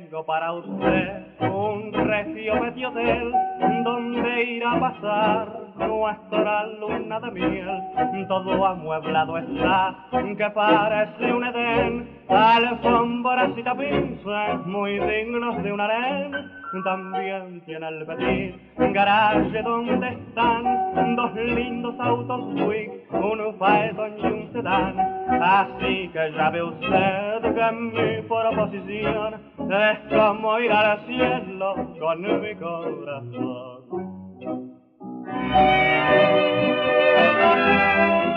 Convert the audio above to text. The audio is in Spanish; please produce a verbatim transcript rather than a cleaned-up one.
tengo para usted un regio medio hotel donde ir a pasar nuestra luna de miel. Todo amueblado está, que parece un Edén, alfombras y tapices muy dignos de un harén. También tiene el petit garage donde están dos lindos autos Buick, un Phaeton y un sedán. Así que ya ve usted que mi proposición es como ir al cielo con mi corazón.